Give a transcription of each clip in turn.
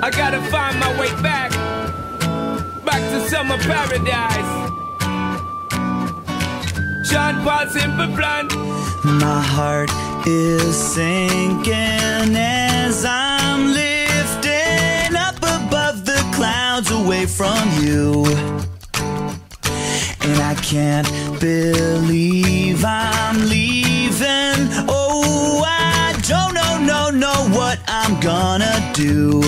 I gotta find my way back to summer paradise. Sean Paul, Simple Plan. My heart is sinking as I'm lifting up above the clouds away from you. And I can't believe I'm leaving. Oh, I don't know what I'm gonna do.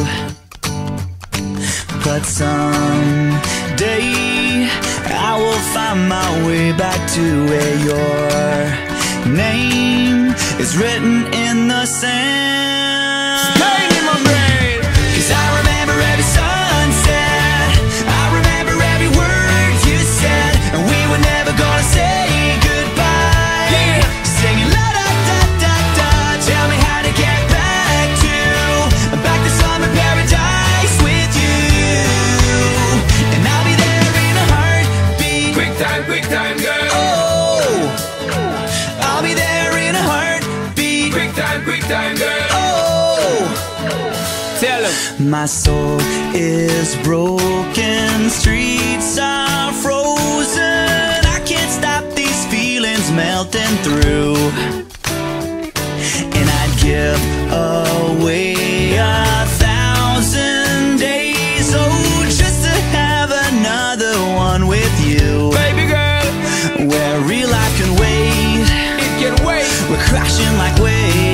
But someday I will find my way back to where your name is written in the sand. Pain in my brain. 'Cause I remember every sunset, I remember every word you said, and we were never gonna say goodbye. Yeah. Singing la da da da da. Tell me how to get back to summer paradise with you, and I'll be there in a heartbeat. Quick time, girl. Oh, I'll be there in a heartbeat. Quick time, girl. Oh, Tell him. my soul is broken, streets are frozen. I can't stop these feelings melting through. And I'd give away 1,000 days, oh, just to have another one with you. Baby girl, Where real life can wait, it can wait. we're crashing like waves.